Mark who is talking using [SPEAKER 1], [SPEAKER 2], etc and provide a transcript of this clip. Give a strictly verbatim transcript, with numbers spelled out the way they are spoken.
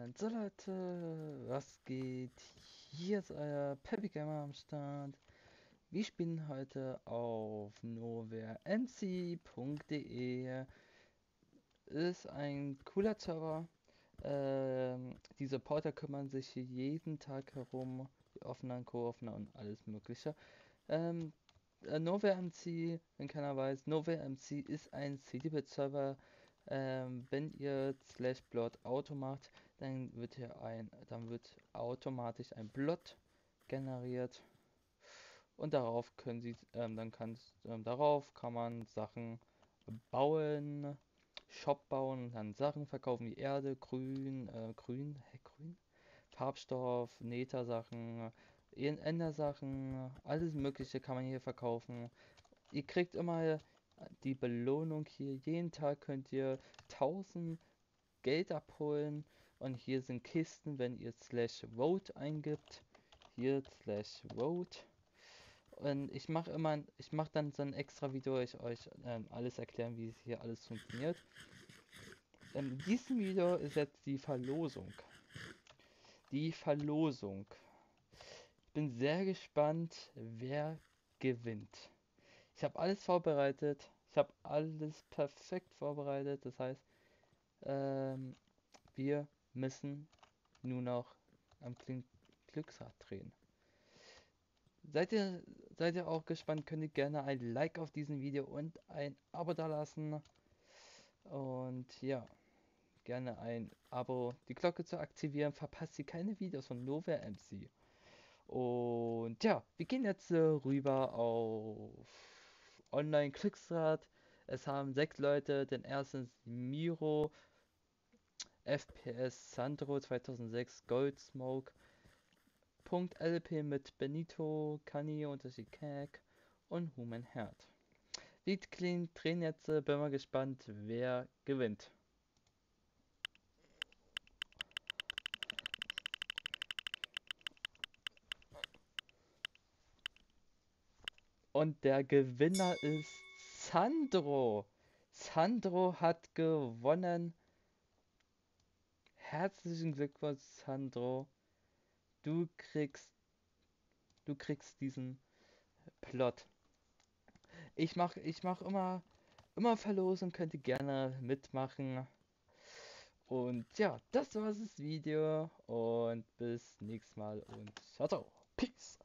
[SPEAKER 1] Und so Leute, was geht? Hier ist euer Peppy Gamer am Start. Wir spielen heute auf novermc punkt de. Ist ein cooler Server. Ähm, die Supporter kümmern sich hier jeden Tag herum. Die offenen, co-offenen und alles mögliche. Ähm, äh, NovaMC, wenn keiner weiß, NovaMC ist ein C D-Bit-Server. Ähm, wenn ihr slash blot auto macht, dann wird hier ein, dann wird automatisch ein Blot generiert und darauf können Sie, ähm, dann kann, ähm, darauf kann man Sachen bauen, Shop bauen und dann Sachen verkaufen wie Erde, Grün, äh, Grün, hä, Grün, Farbstoff, Nether-Sachen, Ender-Sachen, alles Mögliche kann man hier verkaufen. Ihr kriegt immer die Belohnung hier. Jeden Tag könnt ihr tausend Geld abholen. Und hier sind Kisten, wenn ihr slash vote eingibt. Hier slash vote. Und ich mache immer, ich mache dann so ein extra Video, wo ich euch ähm, alles erklären, wie es hier alles funktioniert. In diesem Video ist jetzt die Verlosung. Die Verlosung. Ich bin sehr gespannt, wer gewinnt. Ich habe alles vorbereitet. Ich habe alles perfekt vorbereitet. Das heißt, ähm, wir müssen nur noch am Kling Glücksrad drehen. Seid ihr, seid ihr auch gespannt? Könnt ihr gerne ein Like auf diesem Video und ein Abo da lassen. Und ja, gerne ein Abo, die Glocke zu aktivieren. Verpasst ihr keine Videos von NovaMC. Und ja, wir gehen jetzt äh, rüber auf Online-Glücksrad. Es haben sechs Leute. Den ersten ist Miro, F P S Sandro zweitausendsechs, Goldsmoke, Punkt L P mit Benito, Kani, Unterschied Kek und Human Heart. Wir clean drehen jetzt, äh, bin mal gespannt, wer gewinnt. Und der Gewinner ist Sandro. Sandro hat gewonnen. Herzlichen Glückwunsch, Sandro. Du kriegst, du kriegst diesen Plot. Ich mach, ich mach immer, immer Verlosen, könnt ihr gerne mitmachen. Und ja, das war das Video und bis nächstes Mal und ciao, ciao. Peace.